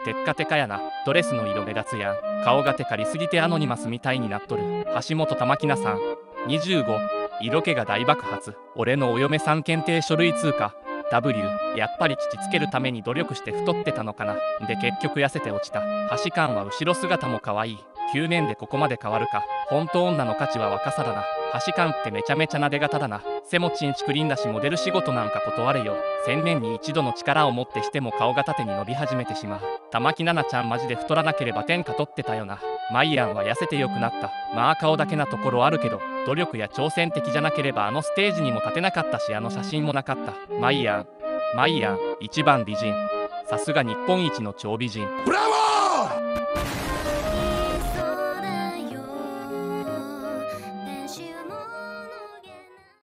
テッカテカやな。ドレスの色目立つやん。顔がテカりすぎてアノニマスみたいになっとる。橋本玉木奈さん25。色気が大爆発。俺のお嫁さん検定書類通過。W。やっぱり父つけるために努力して太ってたのかな。で結局痩せて落ちた。橋感は後ろ姿も可愛い。9年でここまで変わるか。本当女の価値は若さだな。橋感ってめちゃめちゃなで型だな。背もちんちくりんだしモデル仕事なんか断れよ。1000年に一度の力をもってしても顔が縦に伸び始めてしまう。玉木奈々ちゃんマジで太らなければ天下取ってたよな。マイアンは痩せてよくなった。まあ顔だけなところあるけど、努力や挑戦的じゃなければあのステージにも立てなかったし、あの写真もなかった。マイアン一番美人。さすが日本一の超美人。 ブラボー。